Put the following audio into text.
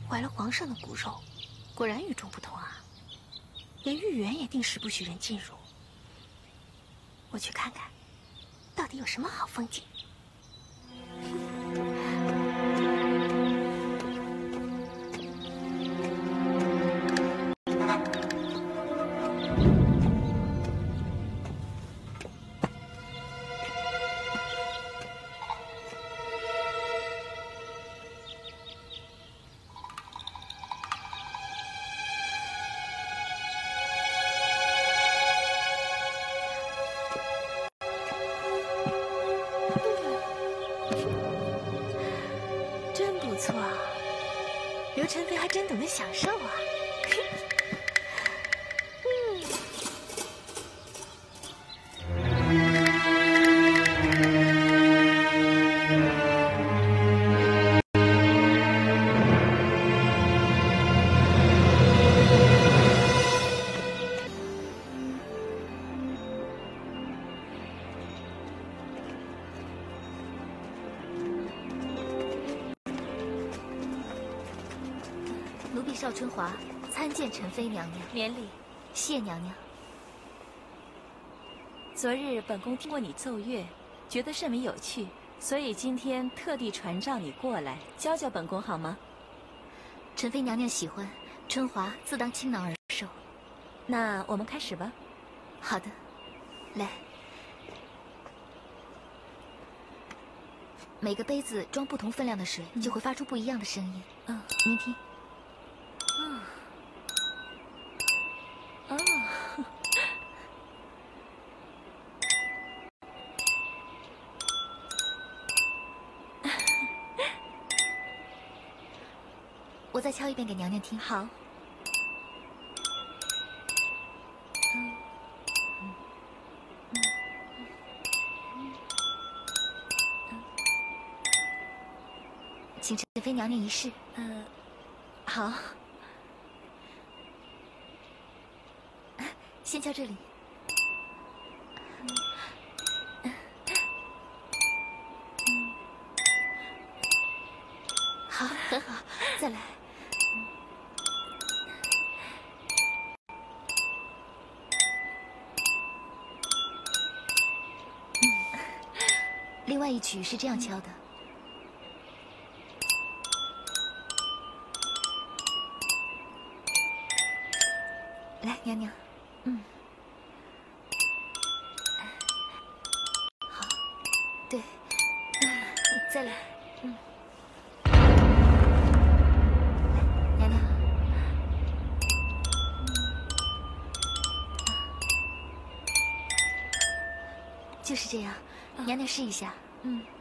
怀了皇上的骨肉，果然与众不同啊！连御园也定时不许人进入。我去看看，到底有什么好风景。不错，刘晨飞还真懂得享受啊。 奴婢邵春华参见陈妃娘娘。 免礼。 谢娘娘。 昨日本宫听过你奏乐，觉得甚为有趣，所以今天特地传召你过来，教教本宫好吗？ 陈妃娘娘喜欢，春华自当倾囊而授。 那我们开始吧。 好的，来，每个杯子装不同分量的水，就会发出不一样的声音。您听。我再敲一遍给娘娘听。 好。 请陈妃娘娘一试。 好。 先敲这里。好，很好，再来。另外一曲是这样敲的。来，娘娘。好，对，再来。来，娘娘。就是这样，娘娘试一下。